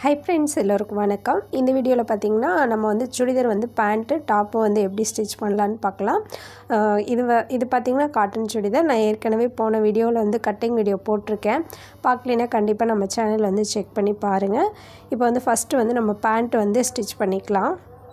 Hi friends, எல்லாருக்கும் வணக்கம். இந்த வீடியோல பாத்தீங்கன்னா நம்ம வந்து சுடிதார் வந்து பேண்ட் டாப் வந்து எப்படி ஸ்டிட்ச் பண்ணலாம்னு பார்க்கலாம். இது பாத்தீங்கன்னா காட்டன் சுடிதார். நான் ஏற்கனவே போன வீடியோல வந்து கட்டிங் வீடியோ போட்டுருக்கேன். பார்க்கலைனா கண்டிப்பா நம்ம சேனல் வந்து செக் பண்ணி பாருங்க. இப்போ வந்து ஃபர்ஸ்ட் வந்து நம்ம பேண்ட் வந்து ஸ்டிட்ச் பண்ணிக்கலாம்.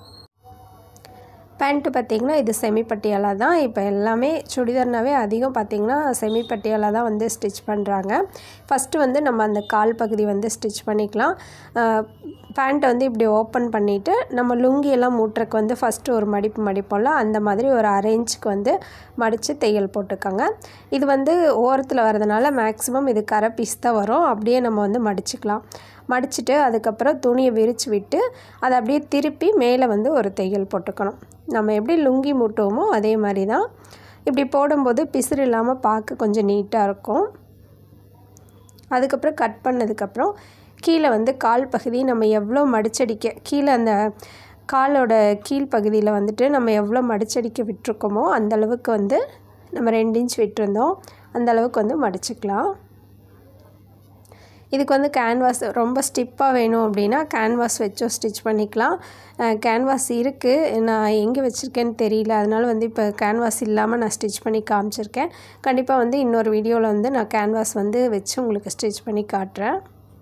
பேண்ட் பாத்தீங்கன்னா இது செமி பட்டியாலா தான். இப்போ எல்லாமே சுடிதார்னாவே அதிகம் பாத்தீங்கன்னா செமி பட்டியாலா தான் வந்து ஸ்டிட்ச் பண்றாங்க. ஃபர்ஸ்ட் வந்து நம்ம அந்த கால் பகுதி வந்து ஸ்டிட்ச் பண்ணிக்கலாம். பேண்ட் வந்து இப்படி ஓபன் பண்ணிட்டு நம்ம லுங்கி எல்லாம் மூட்றதுக்கு வந்து ஃபர்ஸ்ட் ஒரு மடிப்பு மடிப்போம்ல அந்த மாதிரி ஒரு 1/2 இன்ச்சுக்கு வந்து மடிச்சு தையல் போட்டுக்கங்க. இது வந்து ஓரத்துல வரதுனால மேக்ஸिमम இது கரை பீஸ் தான் வரும். அப்படியே நம்ம வந்து மடிச்சுக்கலாம். மடிச்சிட்டு அதுக்கு அப்புறம் துணியை விரிச்சு விட்டு அதை அப்படியே திருப்பி மேலே வந்து ஒரு தையல் போட்டுக்கணும். நம்ம எப்படி லுங்கி மூட்டுவோமோ அதே மாதிரி தான். இப்படி போடும்போது பிசுறு இல்லாமல் பார்க்க கொஞ்சம் நீட்டாக இருக்கும். அதுக்கப்புறம் கட் பண்ணதுக்கப்புறம் கீழே வந்து கால் பகுதி நம்ம எவ்வளோ மடிச்சடிக்க கீழே அந்த காலோட கீழ் பகுதியில் வந்துட்டு நம்ம எவ்வளோ மடிச்சடிக்க விட்டுருக்கோமோ அந்தளவுக்கு வந்து நம்ம 2 இன்ச் விட்டுருந்தோம். அந்தளவுக்கு வந்து மடிச்சுக்கலாம். இதுக்கு வந்து கேன்வாஸ் ரொம்ப ஸ்டிப்பாக வேணும் அப்படின்னா கேன்வாஸ் வச்சோ ஸ்டிச் பண்ணிக்கலாம். கேன்வாஸ் இருக்குது, நான் எங்கே வச்சுருக்கேன்னு தெரியல, அதனால் வந்து இப்போ கேன்வாஸ் இல்லாமல் நான் ஸ்டிச் பண்ணி காமிச்சிருக்கேன். கண்டிப்பாக வந்து இன்னொரு வீடியோவில் வந்து நான் கேன்வாஸ் வந்து வச்சு உங்களுக்கு ஸ்டிச் பண்ணி காட்டுறேன்.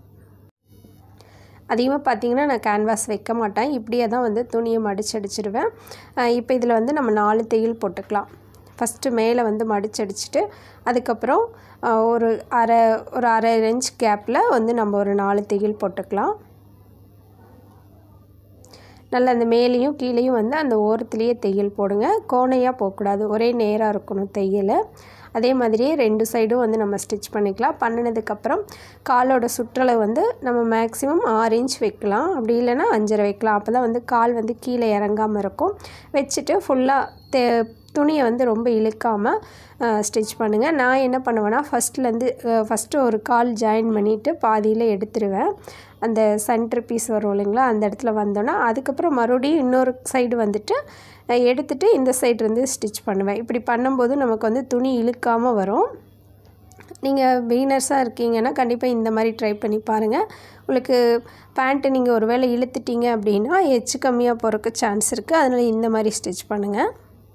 அதிகமாக பார்த்தீங்கன்னா நான் கேன்வாஸ் வைக்க மாட்டேன், இப்படியே தான் வந்து துணியை மடிச்சடிச்சிடுவேன். இப்போ இதில் வந்து நம்ம 4 தையல் போட்டுக்கலாம். ஃபஸ்ட்டு மேலே வந்து மடிச்சடிச்சிட்டு அதுக்கப்புறம் ஒரு அரை இன்ச் கேப்பில் வந்து நம்ம ஒரு 4 தையல் போட்டுக்கலாம். நல்லா அந்த மேலேயும் கீழேயும் வந்து அந்த ஓரத்துலேயே தையல் போடுங்க. கோணையாக போகக்கூடாது, ஒரே நேராக இருக்கணும் தையல். அதே மாதிரியே 2 சைடும் வந்து நம்ம ஸ்டிச் பண்ணிக்கலாம். பண்ணினதுக்கப்புறம் காலோட சுற்றளவு வந்து நம்ம மேக்ஸிமம் 6 இன்ச் வைக்கலாம், அப்படி இல்லைன்னா 5.5 வைக்கலாம். அப்போ தான் வந்து கால் வந்து கீழே இறங்காமல் இருக்கும். வச்சுட்டு ஃபுல்லாக துணியை வந்து ரொம்ப இழுக்காமல் ஸ்டிச் பண்ணுங்கள். நான் என்ன பண்ணுவேன்னா ஃபஸ்ட்டு ஒரு கால் ஜாயின் பண்ணிவிட்டு பாதியில் எடுத்துருவேன். அந்த சென்டர் பீஸ் வரும் இல்லைங்களா, அந்த இடத்துல வந்தோன்னா அதுக்கப்புறம் மறுபடியும் இன்னொரு சைடு வந்துட்டு எடுத்துகிட்டு இந்த சைடு வந்து ஸ்டிச் பண்ணுவேன். இப்படி பண்ணும்போது நமக்கு வந்து துணி இழுக்காமல் வரும். நீங்கள் பிகினர்ஸாக இருக்கீங்கன்னா கண்டிப்பாக இந்த மாதிரி ட்ரை பண்ணி பாருங்கள். உங்களுக்கு பேண்ட்டு நீங்கள் ஒரு வேளை இழுத்துட்டீங்க அப்படின்னா எச்சு கம்மியாக போகிறதுக்கு சான்ஸ் இருக்குது. அதனால் இந்த மாதிரி ஸ்டிச் பண்ணுங்கள்.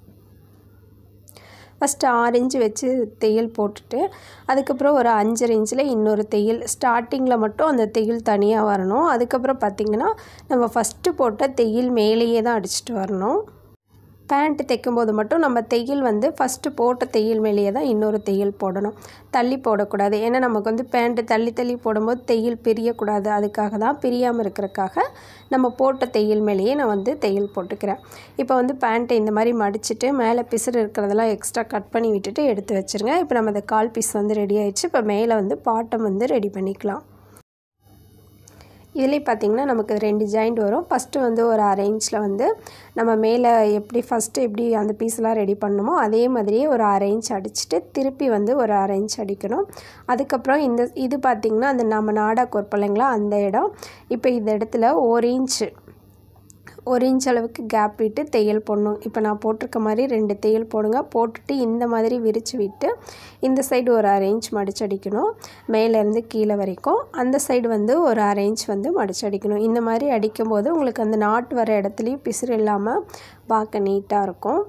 ஃபஸ்ட்டு 6 இன்ச் வச்சு தையல் போட்டுட்டு அதுக்கப்புறம் ஒரு 5.5 இன்ச்சில் இன்னொரு தையல், ஸ்டார்டிங்கில் மட்டும் அந்த தையல் தனியாக வரணும். அதுக்கப்புறம் பார்த்திங்கன்னா நம்ம ஃபஸ்ட்டு போட்ட தையல் மேலேயே தான் அடிச்சுட்டு வரணும். பேண்ட் தைக்கும்போது மட்டும் நம்ம தையல் வந்து ஃபஸ்ட்டு போட்ட தையல் மேலேயே தான் இன்னொரு தையல் போடணும், தள்ளி போடக்கூடாது. ஏன்னா நமக்கு வந்து பேண்ட்டு தள்ளி போடும்போது தையல் பிரியக்கூடாது. அதுக்காக தான், பிரியாமல் இருக்கிறதுக்காக நம்ம போட்ட தையல் மேலேயே நான் வந்து தையல் போட்டுக்கிறேன். இப்போ வந்து பேண்ட்டை இந்த மாதிரி மடிச்சுட்டு மேலே பிசுறு இருக்கிறதெல்லாம் எக்ஸ்ட்ரா கட் பண்ணி விட்டுட்டு எடுத்து வச்சுருங்க. இப்போ நம்ம அந்த கால் பீஸ் வந்து ரெடி ஆகிடுச்சு. இப்போ மேலே வந்து பாட்டம் வந்து ரெடி பண்ணிக்கலாம். இதிலே பார்த்திங்கன்னா நமக்கு 2 ஜாயிண்ட் வரும். ஃபஸ்ட்டு வந்து ஒரு 1/2 இன்ச்சில் வந்து நம்ம மேலே எப்படி அந்த பீஸ்லாம் ரெடி பண்ணணுமோ அதே மாதிரியே ஒரு 1/2 இன்ச் அடிச்சுட்டு திருப்பி வந்து ஒரு 1/2 இன்ச் அடிக்கணும். அதுக்கப்புறம் இது பார்த்திங்கன்னா அந்த நம்ம நாடா கோர்ப்பலைங்களா அந்த இடம். இப்போ இந்த இடத்துல 1 இன்ச் அளவுக்கு கேப் விட்டு தையல் போடணும். இப்போ நான் போட்டிருக்க மாதிரி 2 தையல் போடுங்க. போட்டுட்டு இந்த மாதிரி விரித்து விட்டு இந்த சைடு ஒரு 1/2 இன்ச் மடிச்சடிக்கணும். மேலேருந்து கீழே வரைக்கும் அந்த சைடு வந்து ஒரு 1/2 இன்ச் வந்து மடிச்சடிக்கணும். இந்த மாதிரி அடிக்கும்போது உங்களுக்கு அந்த நாட்டு வர இடத்துலையும் பிசுறு இல்லாமல் பார்க்க நீட்டாக இருக்கும்.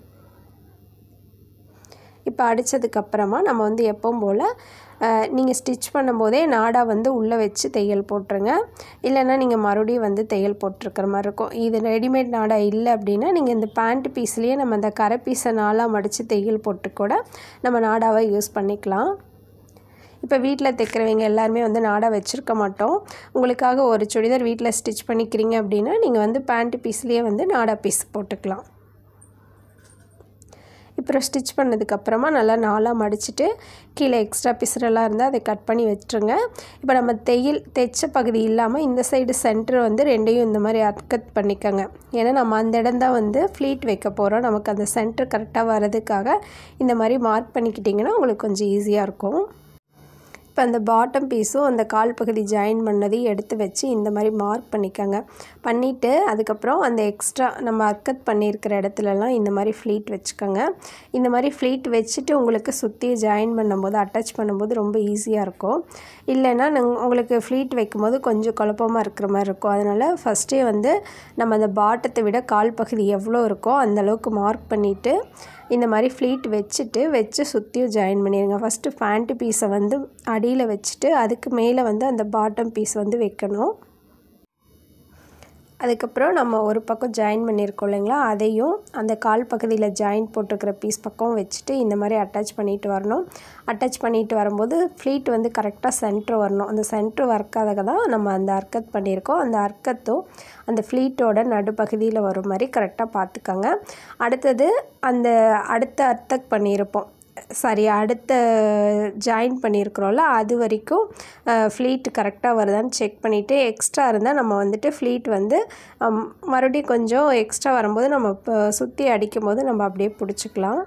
இப்போ அடித்ததுக்கப்புறமா நம்ம வந்து எப்பவும் போல் நீங்கள் ஸ்டிச் பண்ணும்போதே நாடா வந்து உள்ளே வச்சு தையல் போட்டுருங்க. இல்லைன்னா நீங்கள் மறுபடியும் வந்து தையல் போட்டிருக்கிற மாதிரி இருக்கும். இது ரெடிமேட் நாடா இல்லை அப்படின்னா நீங்கள் இந்த பேண்ட் பீஸ்லேயே நம்ம அந்த கரை பீஸை 4ஆக மடித்து தையல் போட்டு கூட நம்ம நாடாவை யூஸ் பண்ணிக்கலாம். இப்போ வீட்டில் தைக்கிறவங்க எல்லாருமே வந்து நாடா வச்சுருக்க மாட்டோம். உங்களுக்காக ஒரு சுடிதார் வீட்டில் ஸ்டிச் பண்ணிக்கிறீங்க அப்படின்னா நீங்கள் வந்து பேண்ட் பீஸ்லேயே வந்து நாடா பீஸ் போட்டுக்கலாம். இப்போ ஸ்டிச் பண்ணதுக்கப்புறமா நல்லா 4ஆக மடிச்சுட்டு கீழே எக்ஸ்ட்ரா பிசுறெல்லாம் இருந்தால் அதை கட் பண்ணி வச்சுருங்க. இப்போ நம்ம தைச்ச பகுதி இல்லாமல் இந்த சைடு சென்டர் வந்து 2யும் இந்த மாதிரி அட்கட் பண்ணிக்கோங்க. ஏன்னா நம்ம அந்த இடம் தான் வந்து ஃப்ளீட் வைக்க போகிறோம். நமக்கு அந்த சென்டர் கரெக்டாக வர்றதுக்காக இந்த மாதிரி மார்க் பண்ணிக்கிட்டிங்கன்னா உங்களுக்கு கொஞ்சம் ஈஸியாக இருக்கும். இப்போ அந்த பாட்டம் பீஸும் அந்த கால் பகுதி ஜாயின் பண்ணதையும் எடுத்து வச்சு இந்த மாதிரி மார்க் பண்ணிக்கோங்க. பண்ணிவிட்டு அதுக்கப்புறம் அந்த எக்ஸ்ட்ரா நம்ம அர்க்கத் பண்ணியிருக்கிற இடத்துலலாம் இந்த மாதிரி ஃப்ளீட் வச்சுக்கோங்க. இந்த மாதிரி ஃப்ளீட் வச்சுட்டு உங்களுக்கு சுற்றி ஜாயின் பண்ணும்போது அட்டாச் பண்ணும்போது ரொம்ப ஈஸியாக இருக்கும். இல்லைன்னா உங்களுக்கு ஃப்ளீட் வைக்கும்போது கொஞ்சம் குழப்பமாக இருக்கிற மாதிரி இருக்கும். அதனால் ஃபஸ்ட்டே வந்து நம்ம அந்த பாட்டத்தை விட கால் பகுதி எவ்வளோ இருக்கோ அந்தளவுக்கு மார்க் பண்ணிவிட்டு இந்த மாதிரி ஃப்ளீட் வச்சு சுற்றியும் ஜாயின் பண்ணிடுங்க. ஃபஸ்ட்டு பேண்ட் பீஸை வந்து அடியில் வச்சுட்டு அதுக்கு மேலே வந்து அந்த பாட்டம் பீஸ் வந்து வைக்கணும். அதுக்கப்புறம் நம்ம ஒரு பக்கம் ஜாயின் பண்ணியிருக்கோம் இல்லைங்களா, அதையும் அந்த கால் பகுதியில் ஜாயின் போட்டிருக்கிற பீஸ் பக்கம் வச்சுட்டு இந்த மாதிரி அட்டாச் பண்ணிட்டு வரணும். அட்டாச் பண்ணிட்டு வரும்போது ஃப்ளீட் வந்து கரெக்டாக சென்ட்ரு வரணும். அந்த சென்ட்ரு ஒர்க்காக தான் நம்ம அந்த அர்க்கத் பண்ணியிருக்கோம். அந்த அர்க்கத்தும் அந்த ஃப்ளீட்டோட நடுப்பகுதியில் வரும் மாதிரி கரெக்டாக பார்த்துக்கோங்க. அடுத்தது அந்த அடுத்த அர்த்தக் பண்ணியிருப்போம் அடுத்த ஜாயின் பண்ணியிருக்கிறோம்ல, அது வரைக்கும் ஃப்ளீட் கரெக்டாக வருதான்னு செக் பண்ணிவிட்டு எக்ஸ்ட்ரா இருந்தால் நம்ம வந்துட்டு ஃப்ளீட் வந்து மறுபடியும் கொஞ்சம் எக்ஸ்ட்ரா வரும்போது நம்ம இப்போ சுற்றி அடிக்கும்போது நம்ம அப்படியே பிடிச்சிக்கலாம்.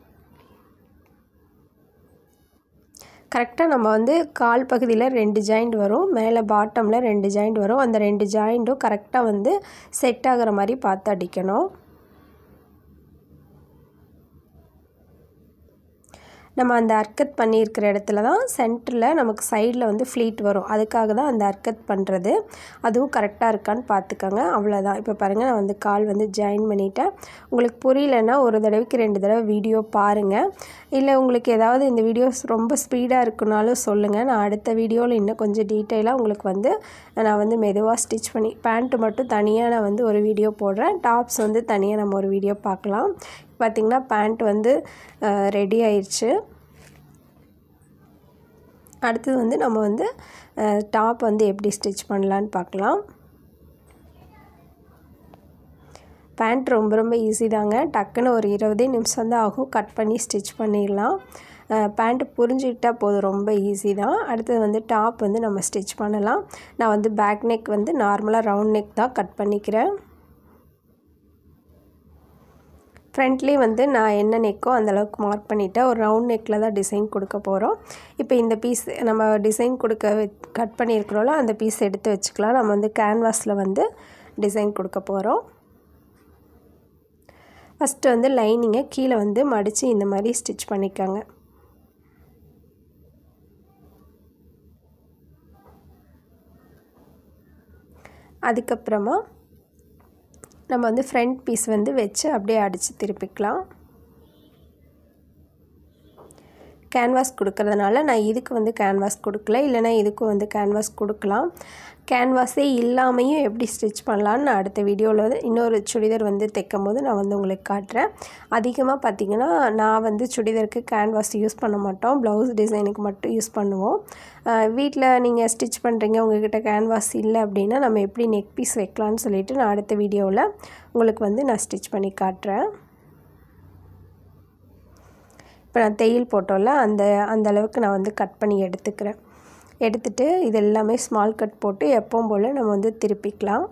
கரெக்டாக நம்ம வந்து கால் பகுதியில் 2 ஜாயிண்ட் வரும், மேலே பாட்டமில் 2 ஜாயிண்ட் வரும். அந்த 2 ஜாயிண்ட்டும் கரெக்டாக வந்து செட் ஆகிற மாதிரி பார்த்து அடிக்கணும். நம்ம அந்த அர்க்கத் பண்ணியிருக்கிற இடத்துல தான் சென்டரில் நமக்கு சைடில் வந்து ஃப்ளீட் வரும். அதுக்காக தான் அந்த அர்க்கத் பண்ணுறது. அதுவும் கரெக்டாக இருக்கான்னு பார்த்துக்கோங்க. அவ்வளோதான். இப்போ பாருங்கள், நான் வந்து கால் வந்து ஜாயின் பண்ணிட்டேன். உங்களுக்கு புரியலன்னா ஒரு தடவைக்கு 2 தடவை வீடியோ பாருங்கள். இல்லை உங்களுக்கு ஏதாவது இந்த வீடியோஸ் ரொம்ப ஸ்பீடாக இருக்குனாலும் சொல்லுங்கள். நான் அடுத்த வீடியோவில் இன்னும் கொஞ்சம் டீட்டெயிலாக உங்களுக்கு வந்து நான் வந்து மெதுவாக ஸ்டிச் பண்ணி பேண்ட்டு மட்டும் தனியாக நான் வந்து ஒரு வீடியோ போடுறேன். டாப்ஸ் வந்து தனியாக நம்ம ஒரு வீடியோ பார்க்கலாம். பார்த்திங்கன்னா பேண்ட் வந்து ரெடி ஆயிடுச்சு. அடுத்தது வந்து நம்ம வந்து டாப் வந்து எப்படி ஸ்டிச் பண்ணலான்னு பார்க்கலாம். பேண்ட் ரொம்ப ஈஸி தாங்க. டக்குன்னு ஒரு 20 நிமிஷம் தான் ஆகும். கட் பண்ணி ஸ்டிச் பண்ணிடலாம். பேண்ட்டு புரிஞ்சுக்கிட்டால் போதும், ரொம்ப ஈஸி தான். அடுத்தது வந்து டாப் வந்து நம்ம ஸ்டிச் பண்ணலாம். நான் வந்து பேக் நெக் வந்து நார்மலாக ரவுண்ட் நெக் தான் கட் பண்ணிக்கிறேன். ஃப்ரண்ட்லேயே வந்து நான் என்ன நெக்கோ அந்தளவுக்கு மார்க் பண்ணிவிட்டேன். ஒரு ரவுண்ட் நெக்கில் தான் டிசைன் கொடுக்க போகிறோம். இப்போ இந்த பீஸ் நம்ம டிசைன் கட் பண்ணியிருக்கிறோம்ல, அந்த பீஸ் எடுத்து வச்சுக்கலாம். நம்ம வந்து கேன்வாஸில் வந்து டிசைன் கொடுக்க போகிறோம். ஃபஸ்ட்டு வந்து லைனிங்கை கீழே வந்து மடித்து இந்த மாதிரி ஸ்டிச் பண்ணிக்கோங்க. அதுக்கப்புறமா நம்ம வந்து ஃப்ரண்ட் பீஸ் வந்து வச்சு அப்படியே அடித்து திருப்பிக்கலாம். கேன்வாஸ் கொடுக்கறதுனால நான் இதுக்கு வந்து கேன்வாஸ் கொடுக்கல, இல்லைனா இதுக்கும் வந்து கேன்வாஸ் கொடுக்கலாம். கேன்வாஸே இல்லாமையும் எப்படி ஸ்டிச் பண்ணலான்னு நான் அடுத்த வீடியோவில் வந்து இன்னொரு சுடிதார் வந்து தைக்கும் போது நான் வந்து உங்களுக்கு காட்டுறேன். அதிகமாக பார்த்திங்கன்னா நான் வந்து சுடிதாருக்கு கேன்வாஸ் யூஸ் பண்ண மாட்டோம், ப்ளவுஸ் டிசைனுக்கு மட்டும் யூஸ் பண்ணுவோம். வீட்டில் நீங்கள் ஸ்டிச் பண்ணுறீங்க, உங்கள்கிட்ட கேன்வாஸ் இல்லை அப்படின்னா நம்ம எப்படி நெக் பீஸ் வைக்கலான்னு சொல்லிவிட்டு நான் அடுத்த வீடியோவில் உங்களுக்கு வந்து நான் ஸ்டிச் பண்ணி காட்டுறேன். இப்போ நான் தையல் போட்டோம்ல, அந்த அளவுக்கு நான் வந்து கட் பண்ணி எடுத்துட்டு இது எல்லாமே ஸ்மால் கட் போட்டு எப்பவும் போல் நம்ம வந்து திருப்பிக்கலாம்.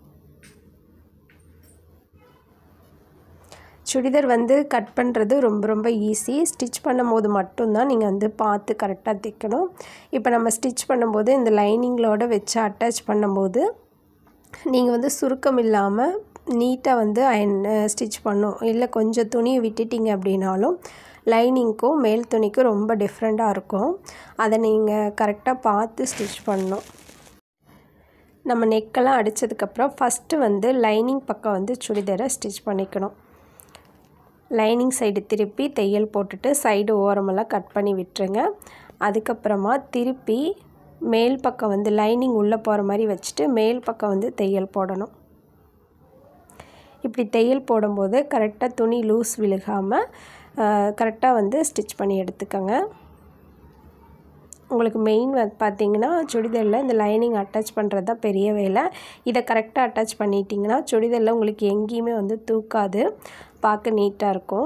சுடிதார் வந்து கட் பண்ணுறது ரொம்ப ஈஸி. ஸ்டிச் பண்ணும்போது மட்டும்தான் நீங்கள் வந்து பார்த்து கரெக்டாக தைக்கணும். இப்போ நம்ம ஸ்டிச் பண்ணும்போது இந்த லைனிங்களோடு வச்சு அட்டாச் பண்ணும்போது நீங்கள் வந்து சுருக்கம் இல்லாமல் நீட்டாக வந்து ஸ்டிச் பண்ணும். இல்லை கொஞ்சம் துணியை விட்டுட்டிங்க அப்படின்னாலும் லைனிங்க்கும் மேல் துணிக்கும் ரொம்ப டிஃப்ரெண்ட்டாக இருக்கும். அதை நீங்கள் கரெக்டாக பார்த்து ஸ்டிச் பண்ணணும். நம்ம நெக்கெல்லாம் அடித்ததுக்கப்புறம் ஃபஸ்ட்டு வந்து லைனிங் பக்கம் வந்து சுடிதாரை ஸ்டிச் பண்ணிக்கணும். லைனிங் சைடு திருப்பி தையல் போட்டுட்டு சைடு ஓரமெல்லாம் கட் பண்ணி விட்டுருங்க. அதுக்கப்புறமா திருப்பி மேல் பக்கம் வந்து லைனிங் உள்ளே போகிற மாதிரி வச்சுட்டு மேல் பக்கம் வந்து தையல் போடணும். இப்படி தையல் போடும்போது கரெக்டாக துணி லூஸ் விழுகாமல் கரெக்டாக வந்து ஸ்டிச் பண்ணி எடுத்துக்கோங்க. உங்களுக்கு மெயின் பார்த்திங்கன்னா சுடிதாரில் இந்த லைனிங் அட்டாச் பண்ணுறது தான் பெரிய வேலை. இதை கரெக்டாக அட்டாச் பண்ணிட்டிங்கன்னா சுடிதாரில் உங்களுக்கு எங்கேயுமே வந்து தூக்காது, பார்க்க நீட்டாக இருக்கும்.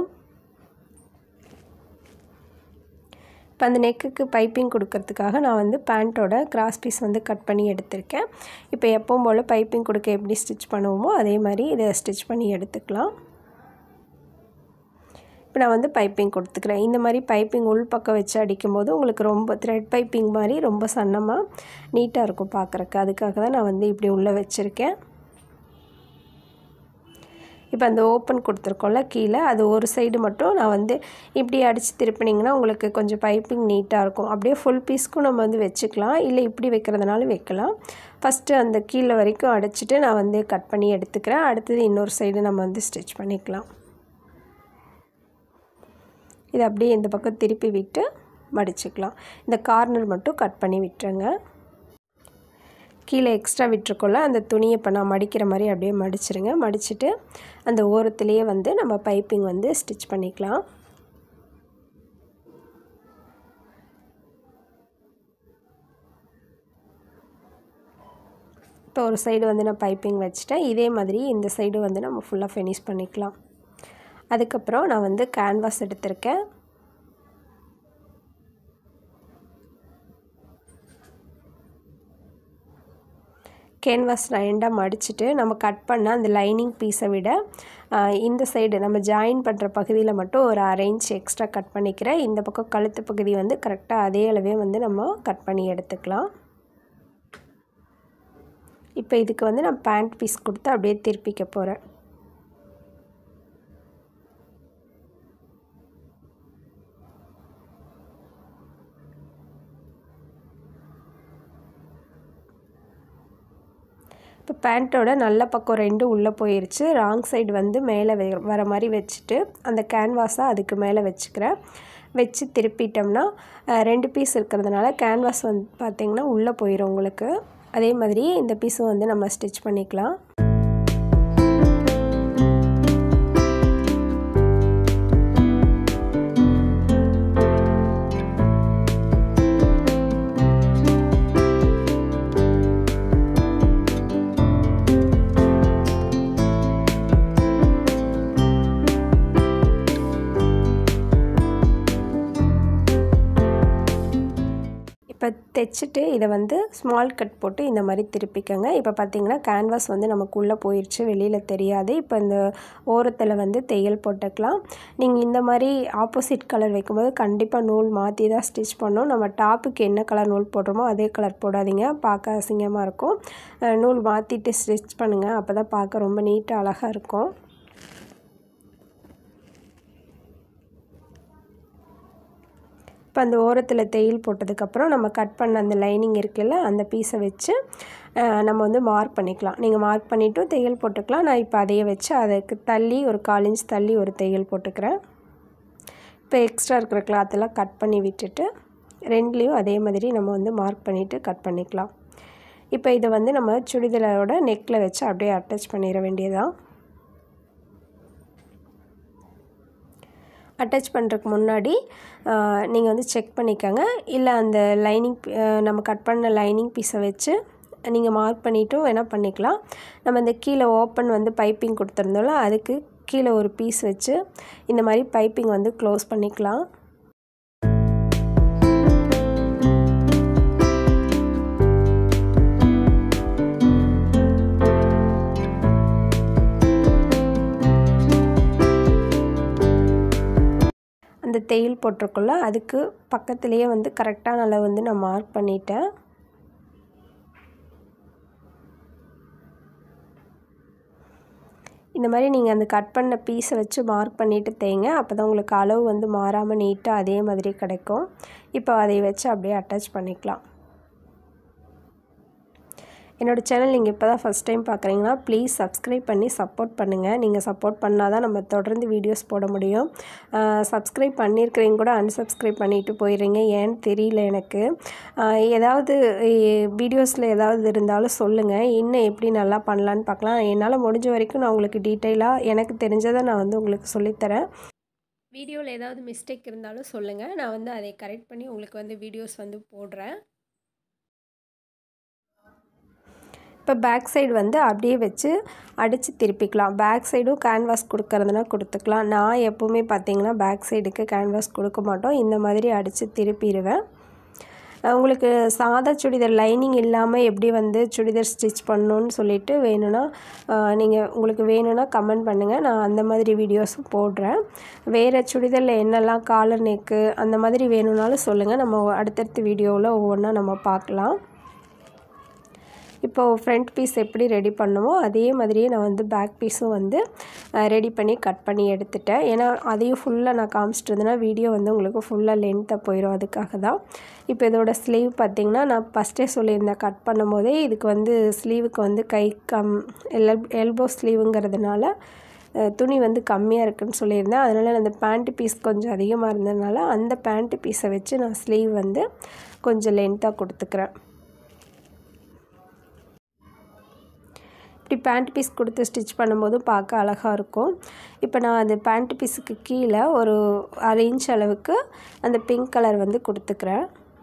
இப்போ அந்த நெக்குக்கு பைப்பிங் கொடுக்கறதுக்காக நான் வந்து பேண்ட்டோட கிராஸ் பீஸ் வந்து கட் பண்ணி எடுத்திருக்கேன். இப்போ எப்பவும் போல் பைப்பிங் கொடுக்க எப்படி ஸ்டிச் பண்ணுவோமோ அதே மாதிரி இதை ஸ்டிச் பண்ணி எடுத்துக்கலாம். இப்போ நான் வந்து பைப்பிங் கொடுத்துக்கிறேன். இந்த மாதிரி பைப்பிங் உள் பக்கம் வச்சு அடிக்கும்போது உங்களுக்கு ரொம்ப த்ரெட் பைப்பிங் மாதிரி ரொம்ப சன்னமாக நீட்டாக இருக்கும் பார்க்குறக்கு. அதுக்காக தான் நான் வந்து இப்படி உள்ளே வச்சுருக்கேன். இப்போ அந்த ஓப்பன் கொடுத்துருக்கோம்ல கீழே, அது ஒரு சைடு மட்டும் நான் வந்து இப்படி அடித்து திருப்பினீங்கன்னா உங்களுக்கு கொஞ்சம் பைப்பிங் நீட்டாக இருக்கும். அப்படியே ஃபுல் பீஸ்க்கும் நம்ம வந்து வச்சுக்கலாம், இல்லை இப்படி வைக்கிறதுனாலும் வைக்கலாம். ஃபஸ்ட்டு அந்த கீழே வரைக்கும் அடிச்சுட்டு நான் வந்து கட் பண்ணி எடுத்துக்கிறேன். அடுத்தது இன்னொரு சைடு நம்ம வந்து ஸ்டிச் பண்ணிக்கலாம். இதை அப்படியே இந்த பக்கம் திருப்பி விட்டு மடிச்சுக்கலாம். இந்த கார்னர் மட்டும் கட் பண்ணி விட்டுருங்க. கீழே எக்ஸ்ட்ரா விட்டுருக்கோம்ல அந்த துணியை இப்போ நான் மடிக்கிற மாதிரி அப்படியே மடிச்சிருங்க. மடிச்சுட்டு அந்த ஓரத்துலேயே வந்து நம்ம பைப்பிங் வந்து ஸ்டிச் பண்ணிக்கலாம். இப்போ ஒரு சைடு வந்து நான் பைப்பிங் வச்சுட்டேன். இதே மாதிரி இந்த சைடு வந்து நம்ம ஃபுல்லாக ஃபினிஷ் பண்ணிக்கலாம். அதுக்கப்புறம் நான் வந்து கேன்வாஸ் எடுத்திருக்கேன். கேன்வாஸ் ரெண்டாக மடிச்சுட்டு நம்ம கட் பண்ண அந்த லைனிங் பீஸை விட இந்த சைடு நம்ம ஜாயின் பண்ணுற பகுதியில் மட்டும் ஒரு 1/2 இன்ச் எக்ஸ்ட்ரா கட் பண்ணிக்கிறேன். இந்த பக்கம் கழுத்து பகுதி வந்து கரெக்டாக அதே அளவே வந்து நம்ம கட் பண்ணி எடுத்துக்கலாம். இப்போ இதுக்கு வந்து நான் பேண்ட் பீஸ் கொடுத்து அப்படியே திருப்பிக்க போகிறேன். இப்போ பேண்ட்டோட நல்ல பக்கம் 2 உள்ளே போயிடுச்சு. ராங் சைடு வந்து மேலே வர மாதிரி வச்சுட்டு அந்த கேன்வாஸை அதுக்கு மேலே வச்சுக்கிறேன். வச்சு திருப்பிட்டோம்னா 2 பீஸ் இருக்கிறதுனால கேன்வாஸ் வந்து பார்த்திங்கன்னா உள்ளே போயிடும் உங்களுக்கு. அதே மாதிரி இந்த பீஸும் வந்து நம்ம ஸ்டிச் பண்ணிக்கலாம். இப்போ தைச்சிட்டு இதை வந்து ஸ்மால் கட் போட்டு இந்த மாதிரி திருப்பிக்கங்க. இப்போ பார்த்திங்கன்னா கேன்வாஸ் வந்து நமக்குள்ளே போயிடுச்சு, வெளியில் தெரியாது. இப்போ இந்த ஓரத்தில் வந்து தையல் போட்டுக்கலாம். நீங்கள் இந்த மாதிரி ஆப்போசிட் கலர் வைக்கும்போது கண்டிப்பாக நூல் மாற்றி தான் ஸ்டிச் பண்ணணும். நம்ம டாப்புக்கு என்ன கலர் நூல் போடுறோமோ அதே கலர் போடாதீங்க, பார்க்க அசிங்கமாக இருக்கும். நூல் மாற்றிட்டு ஸ்டிச் பண்ணுங்கள், அப்போ தான் பார்க்க ரொம்ப நீட்டாக அழகாக இருக்கும். இப்போ அந்த ஓரத்தில் தையல் போட்டதுக்கப்புறம் நம்ம கட் பண்ண அந்த லைனிங் இருக்குல்ல அந்த பீஸை வச்சு நம்ம வந்து மார்க் பண்ணிக்கலாம். நீங்கள் மார்க் பண்ணிவிட்டும் தையல் போட்டுக்கலாம். நான் இப்போ அதையே வச்சு அதுக்கு தள்ளி ஒரு 1/4 இன்ச் தள்ளி ஒரு தையல் போட்டுக்கிறேன். இப்போ எக்ஸ்ட்ரா இருக்கிற கிளாத்தெல்லாம் கட் பண்ணி விட்டுட்டு 2லேயும் அதே மாதிரி நம்ம வந்து மார்க் பண்ணிவிட்டு கட் பண்ணிக்கலாம். இப்போ இதை வந்து நம்ம சுடிதாரோட நெக்கில் வச்சு அப்படியே அட்டாச் பண்ணிட வேண்டியதான். அட்டாச் பண்ணுறதுக்கு முன்னாடி நீங்கள் வந்து செக் பண்ணிக்கோங்க. இல்லை அந்த லைனிங் நம்ம கட் பண்ண லைனிங் பீஸை வச்சு நீங்கள் மார்க் பண்ணிவிட்டும் வேணால் பண்ணிக்கலாம். நம்ம இந்த கீழே ஓப்பன் வந்து பைப்பிங் கொடுத்துருந்தோம்ல அதுக்கு கீழே ஒரு பீஸ் வச்சு இந்த மாதிரி பைப்பிங் வந்து க்ளோஸ் பண்ணிக்கலாம். அந்த தையல் போட்டிருக்குள்ள அதுக்கு பக்கத்துலேயே வந்து கரெக்டான அளவு வந்து நான் மார்க் பண்ணிட்டேன். இந்த மாதிரி நீங்கள் அந்த கட் பண்ண பீஸை வச்சு மார்க் பண்ணிவிட்டு தைங்க. அப்போ தான் உங்களுக்கு அளவு வந்து மாறாமல் நீட்டாக அதே மாதிரி கிடைக்கும். இப்போ அதை வச்சு அப்படியே அட்டாச் பண்ணிக்கலாம். என்னோடய சேனல் நீங்கள் இப்போ தான் ஃபஸ்ட் டைம் பார்க்குறீங்கன்னா ப்ளீஸ் சப்ஸ்கிரைப் பண்ணி சப்போர்ட் பண்ணுங்கள். நீங்கள் சப்போர்ட் பண்ணால் தான் நம்ம தொடர்ந்து வீடியோஸ் போட முடியும். சப்ஸ்கிரைப் பண்ணியிருக்கிறீங்க கூட அன்சப்ஸ்கிரைப் பண்ணிவிட்டு போயிடுறீங்க, ஏன்னு தெரியல எனக்கு. ஏதாவது வீடியோஸில் ஏதாவது இருந்தாலும் சொல்லுங்கள், இன்னும் எப்படி நல்லா பண்ணலான்னு பார்க்கலாம். என்னால் முடிஞ்ச வரைக்கும் நான் உங்களுக்கு டீட்டெயிலாக எனக்கு தெரிஞ்சதை நான் வந்து உங்களுக்கு சொல்லித்தரேன். வீடியோவில் ஏதாவது மிஸ்டேக் இருந்தாலும் சொல்லுங்கள், நான் வந்து அதை கரெக்ட் பண்ணி உங்களுக்கு வந்து வீடியோஸ் வந்து போடுறேன். இப்போ பேக் சைடு வந்து அப்படியே வச்சு அடித்து திருப்பிக்கலாம். பேக் சைடும் கேன்வாஸ் கொடுக்கறதுனா கொடுத்துக்கலாம். நான் எப்போவுமே பார்த்திங்கன்னா பேக் சைடுக்கு கேன்வாஸ் கொடுக்க மாட்டோம், இந்த மாதிரி அடித்து திருப்பிடுவேன். உங்களுக்கு சாதா சுடிதார் லைனிங் இல்லாமல் எப்படி வந்து சுடிதார் ஸ்டிச் பண்ணணும்னு சொல்லிட்டு வேணும்னா உங்களுக்கு வேணும்னா கமெண்ட் பண்ணுங்கள். நான் அந்த மாதிரி வீடியோஸும் போடுறேன். வேறு சுடிதாரில் என்னெல்லாம் காலர் நெக்கு அந்த மாதிரி வேணும்னாலும் சொல்லுங்கள். நம்ம அடுத்தடுத்த வீடியோவில் ஒவ்வொன்றா நம்ம பார்க்கலாம். இப்போது ஃப்ரண்ட் பீஸ் எப்படி ரெடி பண்ணுமோ அதே மாதிரியே நான் வந்து பேக் பீஸும் வந்து ரெடி பண்ணி கட் பண்ணி எடுத்துட்டேன். ஏன்னா அதையும் ஃபுல்லாக நான் காமிச்சிட்டு இருந்தேன்னா வீடியோ வந்து உங்களுக்கு ஃபுல்லாக லென்த்தாக போயிடும். அதுக்காக தான். இப்போ இதோட ஸ்லீவ் பார்த்திங்கன்னா நான் ஃபஸ்ட்டே சொல்லியிருந்தேன் கட் பண்ணும் போதே இதுக்கு வந்து ஸ்லீவுக்கு வந்து கை எல்போ ஸ்லீவுங்கிறதுனால துணி வந்து கம்மியாக இருக்குதுன்னு சொல்லியிருந்தேன். அதனால் அந்த பேண்ட் பீஸ் கொஞ்சம் அதிகமாக இருந்ததுனால அந்த பேண்ட் பீஸை வச்சு நான் ஸ்லீவ் வந்து கொஞ்சம் லென்த்தாக கொடுத்துக்கிறேன். இப்படி பேண்ட் பீஸ் கொடுத்து ஸ்டிச் பண்ணும்போது பார்க்க அழகாக இருக்கும். இப்போ நான் அந்த பேண்ட் பீஸுக்கு கீழே ஒரு 1/2 இன்ச் அளவுக்கு அந்த பிங்க் கலர் வந்து கொடுத்துக்கிறேன்.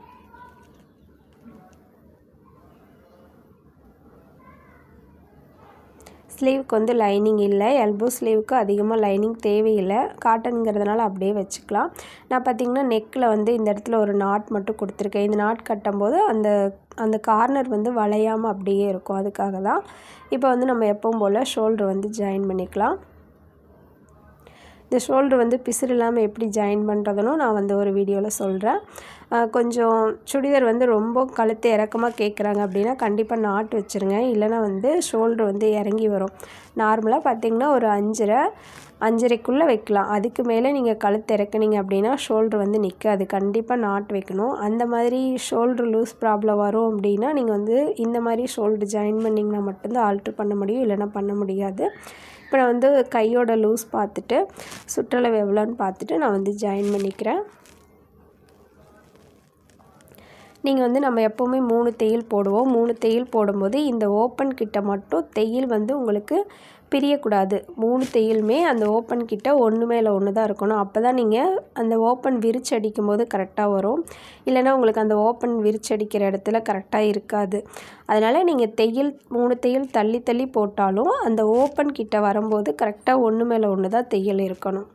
ஸ்லீவுக்கு வந்து லைனிங் இல்லை. எல்போ ஸ்லீவுக்கு அதிகமாக லைனிங் தேவையில்லை. காட்டனுங்கிறதுனால அப்படியே வச்சுக்கலாம். நான் பார்த்திங்கன்னா நெக்கில் வந்து இந்த இடத்துல ஒரு நாட் மட்டும் கொடுத்துருக்கேன். இந்த நாட் கட்டும்போது அந்த கார்னர் வந்து வளையாமல் அப்படியே இருக்கும். அதுக்காக தான். இப்போ வந்து நம்ம எப்பவும் போல் ஷோல்டர் வந்து ஜாயின் பண்ணிக்கலாம். இந்த ஷோல்டர் வந்து பிசுறு இல்லாமல் எப்படி ஜாயின் பண்ணுறதுன்னு நான் வந்து ஒரு வீடியோவில் சொல்கிறேன். கொஞ்சம் சுடிதார் வந்து ரொம்ப கழுத்து இறக்கமாக கேட்குறாங்க அப்படின்னா கண்டிப்பாக நாட் வச்சுருங்க. இல்லைனா வந்து ஷோல்டர் வந்து இறங்கி வரும். நார்மலாக பார்த்திங்கன்னா ஒரு 5.5க்குள்ளே வைக்கலாம். அதுக்கு மேலே நீங்கள் கழுத்து இறக்குனீங்க அப்படின்னா ஷோல்டர் வந்து நிற்காது. கண்டிப்பாக நாட் வைக்கணும். அந்த மாதிரி ஷோல்டர் லூஸ் ப்ராப்ளம் வரும் அப்படின்னா நீங்கள் வந்து இந்த மாதிரி ஷோல்டர் ஜாயின் பண்ணிங்கன்னா மட்டும்தான் ஆல்ட்ரு பண்ண முடியும். இல்லைனா பண்ண முடியாது. இப்போ நான் வந்து கையோட லூஸ் பார்த்துட்டு சுற்றளவு எவ்வளோன்னு பார்த்துட்டு நான் வந்து ஜாயின் பண்ணிக்கிறேன். நீங்கள் வந்து நம்ம எப்போவுமே 3 தையல் போடுவோம். 3 தையல் போடும்போது இந்த ஓப்பன் கிட்ட மட்டும் தையல் வந்து உங்களுக்கு பிரியக்கூடாது. 3 தையலுமே அந்த ஓப்பன் கிட்ட ஒன்று மேலே ஒன்று தான் இருக்கணும். அப்போ தான் நீங்கள் அந்த ஓப்பன் விரிச்சு அடிக்கும் போது கரெக்டாக வரும். இல்லைனா உங்களுக்கு அந்த ஓப்பன் விரிச்சு அடிக்கிற இடத்துல கரெக்டாக இருக்காது. அதனால் நீங்கள் 3 தையல் தள்ளி தள்ளி போட்டாலும் அந்த ஓப்பன் கிட்ட வரும்போது கரெக்டாக ஒன்று மேலே ஒன்று தான் தையல் இருக்கணும்.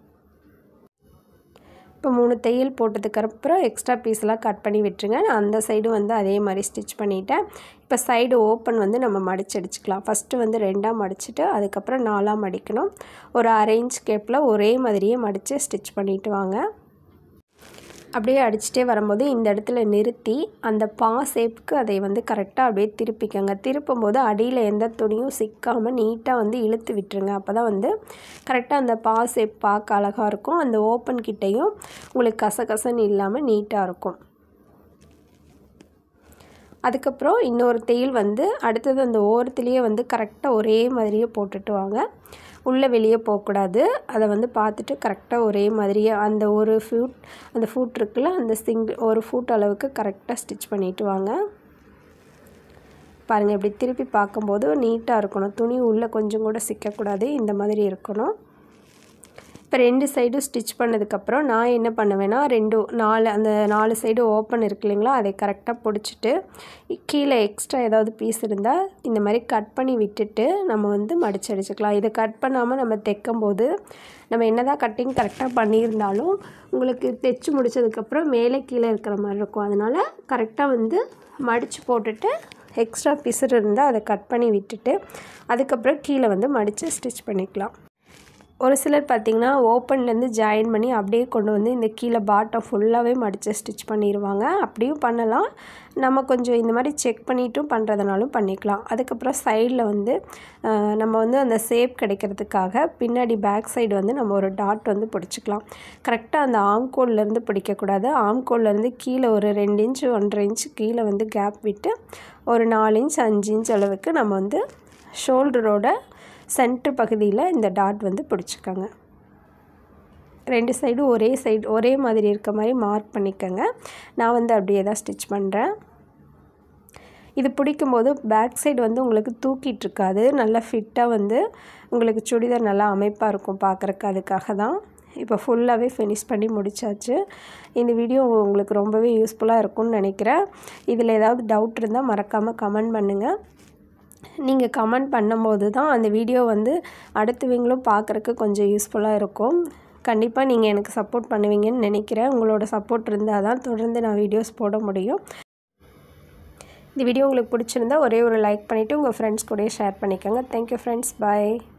இப்போ 3 தையல் போட்டதுக்கப்புறம் எக்ஸ்ட்ரா பீஸ்லாம் கட் பண்ணி விட்டுருங்க. நான் அந்த சைடு வந்து அதே மாதிரி ஸ்டிச் பண்ணிவிட்டேன். இப்போ சைடு ஓப்பன் வந்து நம்ம மடிச்சு அடிச்சுக்கலாம். ஃபஸ்ட்டு வந்து 2ஆக மடிச்சுட்டு அதுக்கப்புறம் 4ஆக மடிக்கணும். ஒரு 1/2 இன்ச் கேப்பில் ஒரே மாதிரியே மடித்து ஸ்டிச் பண்ணிவிட்டு வாங்க. அப்படியே அடிச்சுட்டே வரும்போது இந்த இடத்துல நிறுத்தி அந்த பா ஷேப்புக்கு அதை வந்து கரெக்டாக அப்படியே திருப்பிக்கங்க. திருப்பும்போது அடியில் எந்த துணியும் சிக்காமல் நீட்டாக வந்து இழுத்து விட்டுருங்க. அப்போ தான் வந்து கரெக்டாக அந்த பா ஷேப் பார்க்க அழகாக இருக்கும். அந்த ஓப்பன் கிட்டையும் உங்களுக்கு கசகசன்னு இல்லாமல் நீட்டாக இருக்கும். அதுக்கப்புறம் இன்னொரு தையல் வந்து அடுத்தது அந்த ஓரத்துலேயே வந்து கரெக்டாக ஒரே மாதிரியே போட்டுட்டு வாங்க. உள்ளே வெளியே போகக்கூடாது. அதை வந்து பார்த்துட்டு கரெக்டாக ஒரே மாதிரியே அந்த அந்த ஃபூட் இருக்குல்ல அந்த ஒரு ஃபூட் அளவுக்கு கரெக்டாக ஸ்டிச் பண்ணிவிட்டு வாங்க. பாருங்கள் இப்படி திருப்பி பார்க்கும்போது நீட்டாக இருக்கணும். துணி உள்ளே கொஞ்சம் கூட சிக்கக்கூடாது. இந்த மாதிரி இருக்கணும். இப்போ 2 சைடும் ஸ்டிச் பண்ணதுக்கப்புறம் நான் என்ன பண்ணுவேன்னா 4 சைடு ஓப்பன் இருக்கு இல்லைங்களா, அதை கரெக்டாக பிடிச்சிட்டு கீழே எக்ஸ்ட்ரா ஏதாவது பீஸ் இருந்தால் இந்த மாதிரி கட் பண்ணி விட்டுட்டு நம்ம வந்து மடிச்சு அடிச்சுக்கலாம். இதை கட் பண்ணாமல் நம்ம தைக்கும்போது நம்ம என்ன தான் கட்டிங் கரெக்டாக பண்ணியிருந்தாலும் உங்களுக்கு தைச்சி முடித்ததுக்கப்புறம் மேலே கீழே இருக்கிற மாதிரி இருக்கும். அதனால் கரெக்டாக வந்து மடித்து போட்டுட்டு எக்ஸ்ட்ரா பீஸ் இருந்தால் அதை கட் பண்ணி விட்டுட்டு அதுக்கப்புறம் கீழே வந்து மடித்து ஸ்டிச் பண்ணிக்கலாம். ஒரு சிலர் பார்த்திங்கன்னா ஓப்பன்லேருந்து ஜாயின் பண்ணி அப்படியே கொண்டு வந்து இந்த கீழே பாட்டம் ஃபுல்லாகவே மடித்து ஸ்டிச் பண்ணிடுவாங்க. அப்படியும் பண்ணலாம். நம்ம கொஞ்சம் இந்த மாதிரி செக் பண்ணிட்டும் பண்ணுறதுனாலும் பண்ணிக்கலாம். அதுக்கப்புறம் சைடில் வந்து நம்ம வந்து அந்த ஷேப் கிடைக்கிறதுக்காக பின்னாடி பேக் சைடு வந்து நம்ம ஒரு டாட் வந்து பிடிச்சிக்கலாம். கரெக்டாக அந்த ஆம்கோல்லேருந்து பிடிக்கக்கூடாது. ஆம்கோல்லேருந்து கீழே ஒரு 2 இன்ச்சு 1.5 இன்ச்சு கீழே வந்து கேப் விட்டு ஒரு 4 இன்ச் 5 இன்ச் அளவுக்கு நம்ம வந்து ஷோல்டரோட சென்டர் பகுதியில் இந்த டாட் வந்து பிடிச்சிக்கோங்க. 2 சைடும் ஒரே மாதிரி இருக்க மாதிரி மார்க் பண்ணிக்கோங்க. நான் வந்து அப்படியே தான் ஸ்டிச் பண்ணுறேன். இது பிடிக்கும்போது பேக் சைடு வந்து உங்களுக்கு தூக்கிட்டு இருக்காது. நல்லா ஃபிட்டாக வந்து உங்களுக்கு சுடிதார் நல்லா அமைப்பாக இருக்கும் பார்க்குறக்கு. அதுக்காக தான். இப்போ ஃபுல்லாகவே ஃபினிஷ் பண்ணி முடித்தாச்சு. இந்த வீடியோ உங்களுக்கு ரொம்பவே யூஸ்ஃபுல்லாக இருக்கும்னு நினைக்கிறேன். இதில் ஏதாவது டவுட் இருந்தால் மறக்காமல் கமெண்ட் பண்ணுங்கள். நீங்கள் கமெண்ட் பண்ணும்போது தான் அந்த வீடியோ வந்து அடுத்தவங்களும் பார்க்குறக்கு கொஞ்சம் யூஸ்ஃபுல்லாக இருக்கும். கண்டிப்பாக நீங்கள் எனக்கு சப்போர்ட் பண்ணுவீங்கன்னு நினைக்கிறேன். உங்களோட சப்போர்ட் இருந்தால் தான் தொடர்ந்து நான் வீடியோஸ் போட முடியும். இந்த வீடியோ உங்களுக்கு பிடிச்சிருந்தா ஒரே ஒரு லைக் பண்ணிவிட்டு உங்கள் ஃப்ரெண்ட்ஸ் கூட ஷேர் பண்ணிக்கோங்க. Thank you friends. பாய்.